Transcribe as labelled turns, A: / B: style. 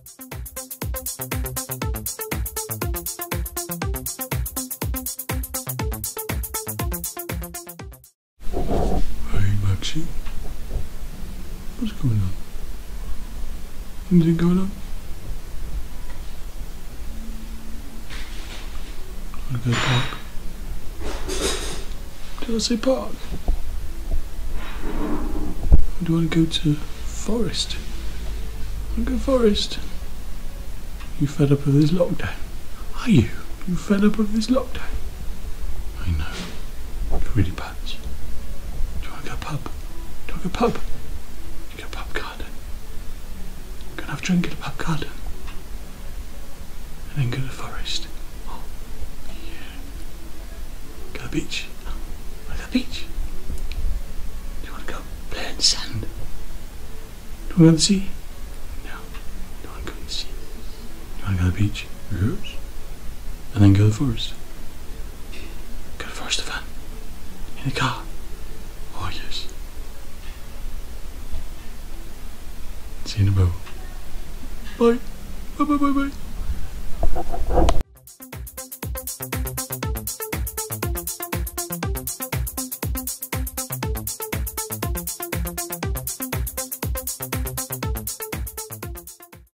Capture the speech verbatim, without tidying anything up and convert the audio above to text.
A: Hey Maxie, what's going on? Anything going on? Wanna go to the park? Did I say park? Or do you want to go to forest? Want to go forest? You fed up of this lockdown? Are you? You fed up of this lockdown? I know. It's really bad. Do you want to go pub? Do you want to go pub? You go pub garden. Go and have a drink at the pub garden. And then go to the forest. Oh, yeah. Go to the beach. Go to the beach. Do you want to go play in the sand? Do you want to go to the sea? No. Do you want to go to the sea? Do you want to go to the beach? Yes. And then go to the forest. Go to the forest van. In the car. Oh yes. See you in a boat. Bye. Bye bye bye bye.